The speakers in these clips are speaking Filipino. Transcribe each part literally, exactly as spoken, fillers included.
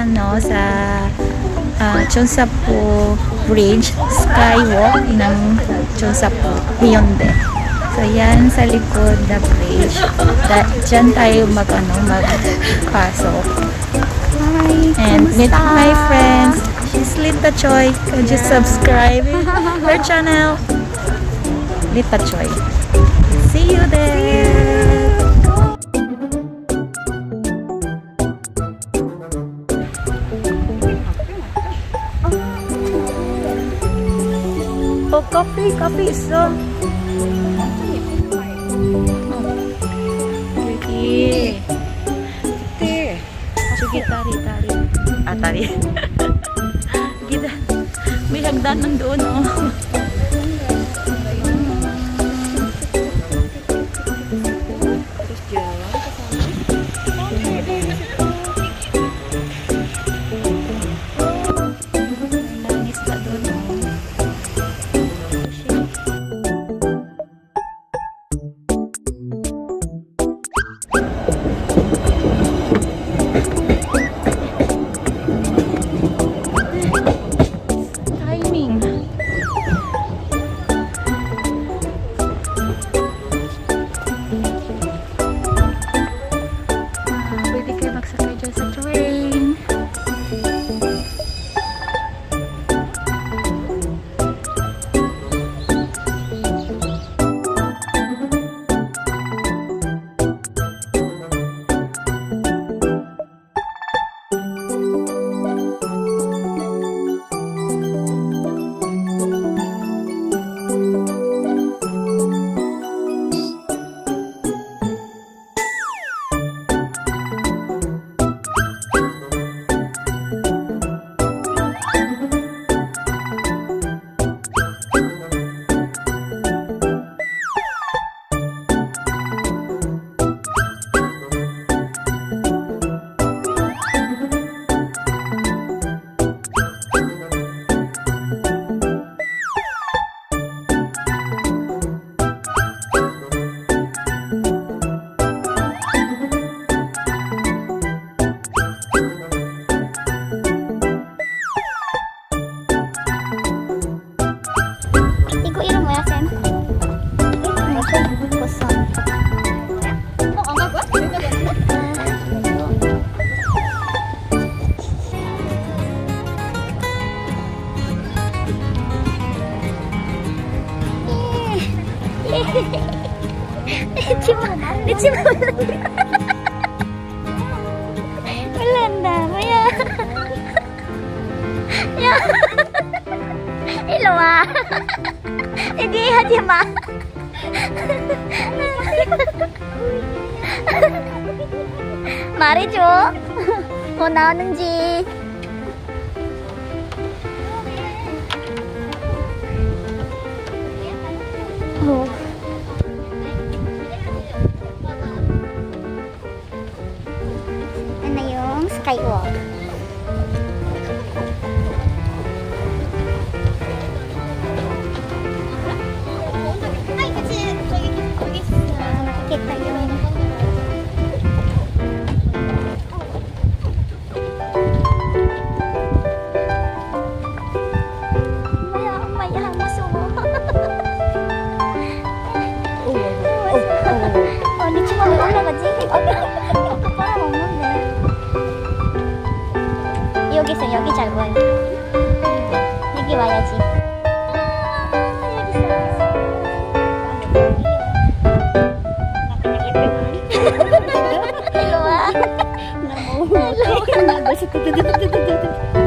ano sa uh, Cheonsapu Bridge, Skywalk ng Cheonsapu, Hyundai. So yan sa likod na bridge. Da, dyan tayo mag ano, magpasok. And meet my friends. She's Lita Choi. Could you subscribe her channel? Lita Choi. See you there. Oh, coffee, coffee is so pretty. Sige, tari, tari. Ah, tari. Gita. May hagdanan doon, oh. Melanda, Maya. Ya. Hello, ma. Hindi, hadi, ma. 말해줘. 뭐 나오는지. 어. Ano yung skywalk? Nakikita yun. 여기 있어. 여기 잘 보여. 여기 와야지. 일로 와. 일로 와.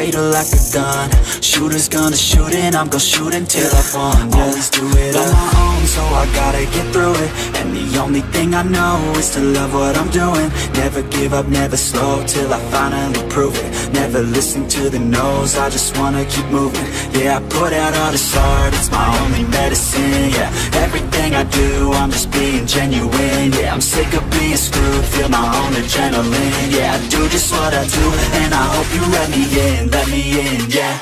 fatal like a gun. Shooters gonna shoot and I'm gonna shoot until I fall. Always do it on my own, so I gotta get through it. And the only thing I know is to love what I'm doing. Never give up, never slow, till I finally prove it. Never listen to the no's, I just wanna keep moving. Yeah, I put out all this art, it's my only medicine. Yeah, everything I do, I'm just being genuine. Yeah, I'm sick of being screwed, feel my own adrenaline. Yeah, I do just what I do, and I hope you let me in, let me in, yeah.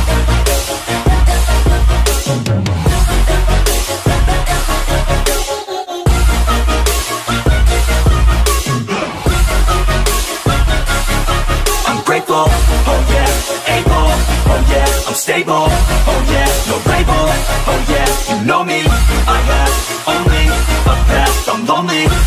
Grateful, oh yeah, able, oh yeah, I'm stable, oh yeah, no label, oh yeah, you know me, I have only a path, I'm lonely,